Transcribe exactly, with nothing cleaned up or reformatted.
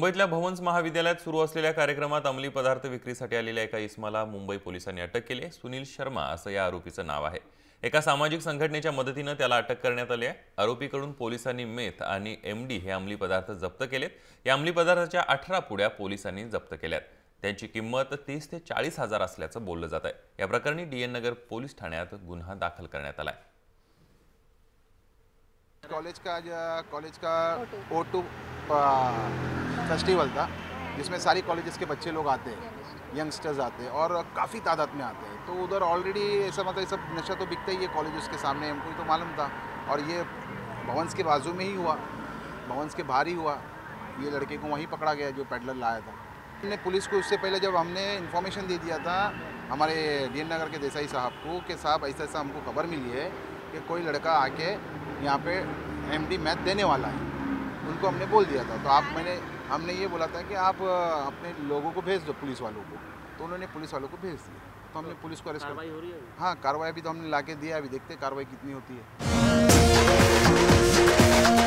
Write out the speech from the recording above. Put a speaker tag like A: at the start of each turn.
A: मुंबईतल्या भवन्स महाविद्यालयात सुरू असलेल्या कार्यक्रमात अंमली पदार्थ विक्रीसाठी आलेल्या एका इसमाला मुंबई पोलिसांनी अटक केली आहे। सुनील शर्मा असं या आरोपीचं नाव आहे। एका सामाजिक संघटनेच्या मदतीने त्याला अटक करण्यात आली आहे। आरोपीकडून पोलिसांनी मेथ आणि एमडी हे अंमली पदार्थ जप्त केलेत। या अंमली पदार्थाच्या अठरा पुड्या पोलिसांनी जप्त केल्यात। त्यांची किंमत तीस ते चाळीस हजार असल्याचं बोललं जात आहे। या प्रकरणी डीएन नगर पोलीस ठाण्यात गुन्हा दाखल करण्यात आला आहे।
B: कॉलेज का कॉलेज का ओ टू फेस्टिवल था, जिसमें सारी कॉलेजेस के बच्चे लोग आते हैं, यंगस्टर्स आते हैं और काफ़ी तादाद में आते हैं। तो उधर ऑलरेडी ऐसा मतलब ये सब नशा तो बिकता ही है कॉलेजेस के सामने, हमको तो मालूम था। और ये भवन्स के बाजू में ही हुआ, भवन्स के बाहर ही हुआ। ये लड़के को वहीं पकड़ा गया जो पेडलर लाया था। हमने पुलिस को उससे पहले जब हमने इन्फॉर्मेशन दे दिया था हमारे डीएन नगर के देसाई साहब को कि साहब ऐसा ऐसा हमको खबर मिली है कि कोई लड़का आके यहाँ पे एमडी मैथ देने वाला है, उनको हमने बोल दिया था। तो आप मैंने हमने ये बोला था कि आप अपने लोगों को भेज दो पुलिस वालों को, तो उन्होंने पुलिस वालों को भेज दिया। तो हमने पुलिस को अरेस्ट
C: कार्रवाई हो रही है।
B: हाँ, कार्रवाई भी तो हमने ला के दिया, अभी देखते हैं कार्रवाई कितनी होती है।